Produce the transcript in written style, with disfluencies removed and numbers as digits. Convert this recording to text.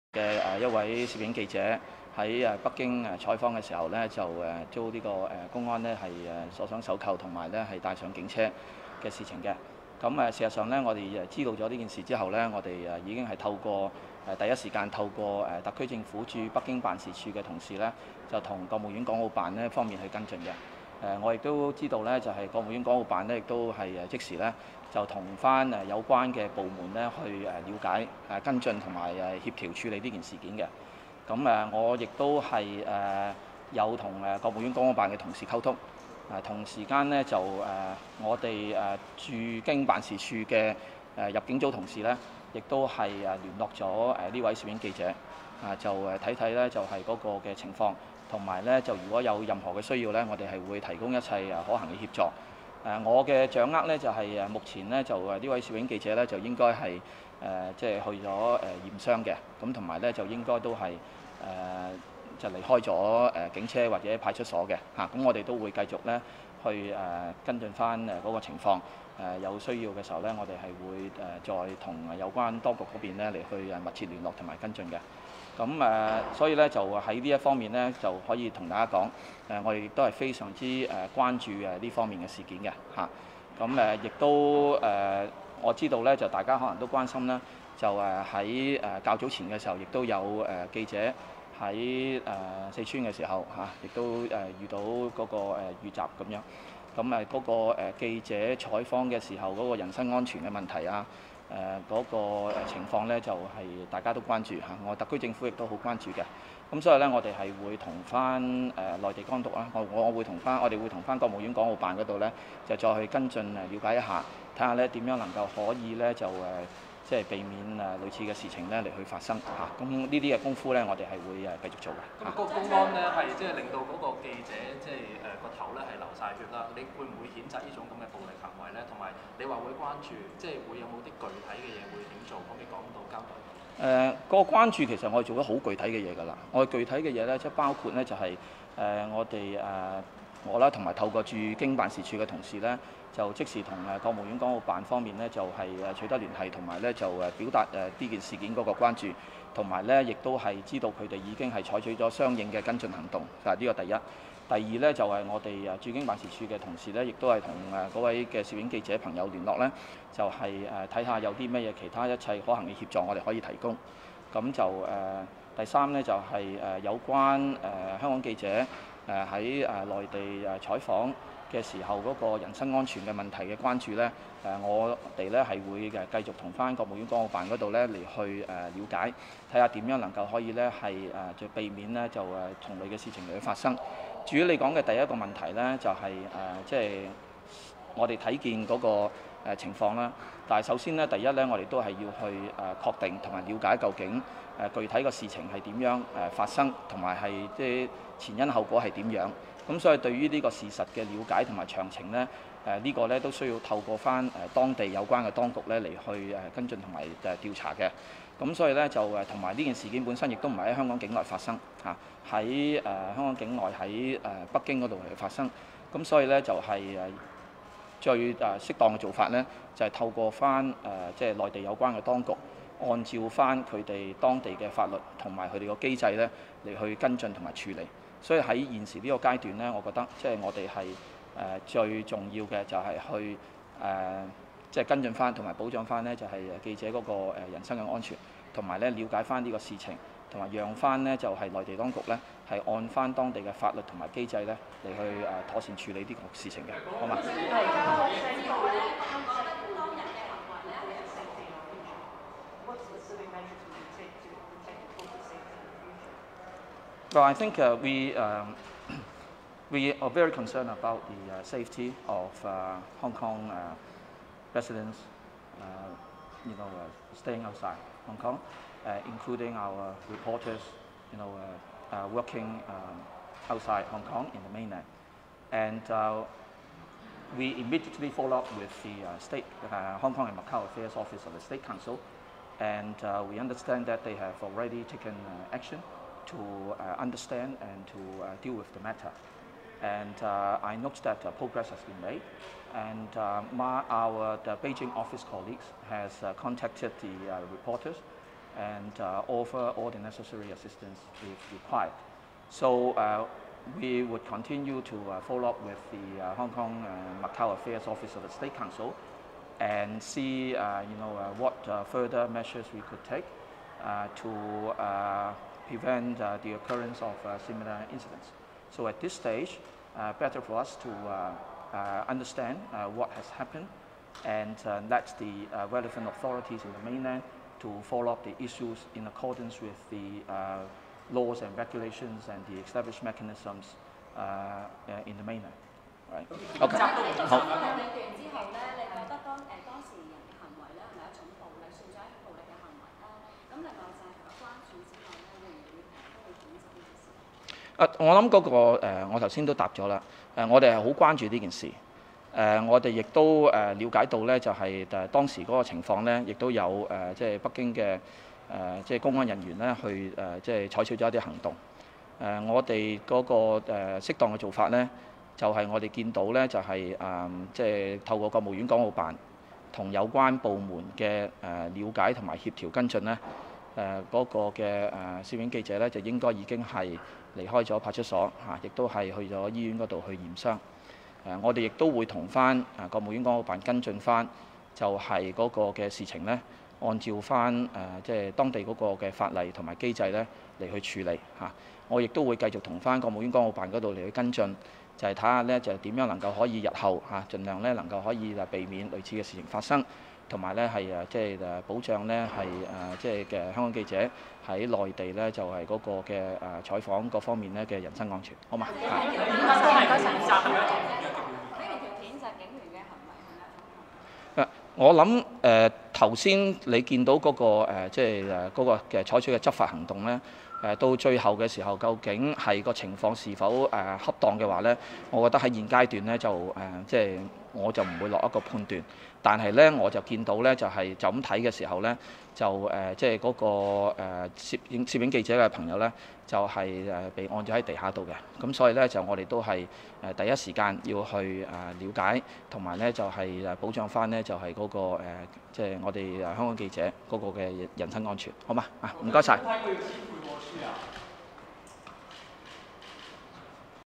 嘅一位攝影記者喺北京採訪嘅時候呢，就遭呢個公安呢係鎖上手銬同埋呢係帶上警車嘅事情嘅。咁事實上呢，我哋知道咗呢件事之後呢，我哋已經係透過第一時間透過特區政府駐北京辦事處嘅同事呢，就同國務院港澳辦呢方面去跟進嘅。我亦都知道呢，就係國務院港澳辦呢，亦都係即時呢，就同翻有關嘅部門呢去了解、跟進同埋協調處理呢件事件嘅。咁我亦都係有同國務院港澳辦嘅同事溝通，同時間呢，就我哋駐京辦事處嘅入境組同事呢，亦都係聯絡咗呢位攝影記者，就睇睇呢，就係嗰個嘅情況。同埋咧，就如果有任何嘅需要咧，我哋係會提供一切可行嘅協助。我嘅掌握咧就係目前咧就呢位攝影記者咧就應該係即係去咗驗傷嘅，咁同埋咧就應該都係就離開咗警車或者派出所嘅嚇。咁我哋都會繼續咧去跟進翻嗰個情況。有需要嘅時候咧，我哋係會再同有關當局嗰邊咧嚟去密切聯絡同埋跟進嘅。咁所以咧就喺呢一方面咧就可以同大家講，我哋亦都係非常之關注呢方面嘅事件嘅嚇。咁亦都我知道咧就大家可能都關心啦，就喺較早前嘅時候，亦都有記者喺四川嘅時候嚇，亦都遇到嗰個遇襲咁樣。咁嗰個記者採訪嘅時候嗰個人身安全嘅問題啊，嗰個情況呢，就係大家都關注嚇，我特區政府亦都好關注嘅。咁所以呢，我哋係會同翻內地當局啦，我哋會同翻國務院港澳辦嗰度呢，就再去跟進了解一下，睇下呢點樣能夠可以呢，就即係避免類似嘅事情呢嚟去發生嚇。咁呢啲嘅功夫呢，我哋係會繼續做嘅。 咁個公安呢，係即係令到嗰個記者即係個頭呢係流晒血啦。你會唔會譴責呢種咁嘅暴力行為呢？同埋你話會關注，即係會有冇啲具體嘅嘢會點做？可唔可以講到交代？ 個關注其實我哋做咗好具體嘅嘢㗎啦。我哋具體嘅嘢呢，即係包括呢，就係我哋我啦，同埋透過駐京辦事處嘅同事呢，就即時同國務院港澳辦方面呢，就係取得聯繫，同埋呢就表達呢件事件嗰個關注，同埋呢亦都係知道佢哋已經係採取咗相應嘅跟進行動。呢個第一。第二呢，就係我哋駐京辦事處嘅同事呢，亦都係同嗰位嘅攝影記者朋友聯絡呢，就係睇下有啲乜嘢其他一切可行嘅協助，我哋可以提供。咁就第三呢，就係有關香港記者喺內地採訪嘅時候嗰個人身安全嘅問題嘅關注呢，我哋呢係會繼續同翻國務院港澳辦嗰度呢嚟去了解，睇下點樣能夠可以呢係就避免呢就同類嘅事情嚟去發生。至於你講嘅第一個問題呢，就係即係我哋睇見嗰個情況啦。但係首先呢，第一呢，我哋都係要去確定同埋了解究竟具體個事情係點樣發生，同埋係即係前因後果係點樣。咁所以對於呢個事實嘅了解同埋詳情呢，呢個呢都需要透過翻當地有關嘅當局呢嚟去跟進同埋調查嘅。咁所以呢，就同埋呢件事件本身亦都唔係喺香港境內發生嚇，喺香港境外喺北京嗰度嚟發生。咁所以呢，就係最適當嘅做法呢，就係透過翻即係內地有關嘅當局，按照翻佢哋當地嘅法律同埋佢哋個機制呢嚟去跟進同埋處理。所以喺現時呢個階段呢，我覺得即係我哋係最重要嘅就係去即係跟進翻同埋保障翻呢，就係記者嗰個人身嘅安全，同埋呢了解翻呢個事情，同埋讓翻呢就係內地當局呢係按翻當地嘅法律同埋機制呢嚟去妥善處理呢個事情嘅，好嘛？Well, I think we are very concerned about the safety of Hong Kong residents, staying outside Hong Kong, including our reporters, working outside Hong Kong in the mainland. And we immediately follow up with the Hong Kong and Macau Affairs Office of the State Council, and we understand that they have already taken action to understand and to deal with the matter. And I note that progress has been made, and the Beijing office colleagues has contacted the reporters and offer all the necessary assistance if required. So we would continue to follow up with the Hong Kong Macau Affairs Office of the State Council and see what further measures we could take to prevent the occurrence of similar incidents. So at this stage, better for us to understand what has happened and let the relevant authorities in the mainland to follow up the issues in accordance with the laws and regulations and the established mechanisms in the mainland. Right. Okay. 好。我諗嗰個我頭先都答咗啦。我哋係好關注呢件事。我哋亦都了解到咧，就係當時嗰個情況咧，亦都有即係北京嘅即係公安人員咧去即係採取咗一啲行動。我哋嗰個適當嘅做法咧，就係我哋見到咧，就係即係透過國務院港澳辦同有關部門嘅了解同埋協調跟進咧，嗰個嘅攝影記者咧就應該已經係離開咗派出所亦都係去咗醫院嗰度去驗傷。我哋亦都會同翻國務院港澳辦跟進翻，就係嗰個嘅事情咧，按照翻即係當地嗰個嘅法例同埋機制咧嚟去處理嚇。我亦都會繼續同翻國務院港澳辦嗰度嚟去跟進，就係睇下咧就點樣能夠可以日後盡量咧能夠可以避免類似嘅事情發生，同埋咧係即係保障咧係即係嘅香港記者喺內地咧就係嗰個嘅採訪各方面咧嘅人身安全，好嘛？我諗頭先你見到嗰個即係嗰個嘅採取嘅執法行動咧，到最後嘅時候，究竟係個情況是否恰當嘅話咧，我覺得喺現階段咧就即係我就唔會落一個判斷。但係咧，我就見到咧就係就咁睇嘅時候咧，就即係嗰個攝影記者嘅朋友咧，就係被按咗喺地下度嘅。咁所以咧就我哋都係第一時間要去了解，同埋咧就係保障翻咧就係嗰個即係我哋香港記者嗰個嘅人身安全，好嘛？唔該晒。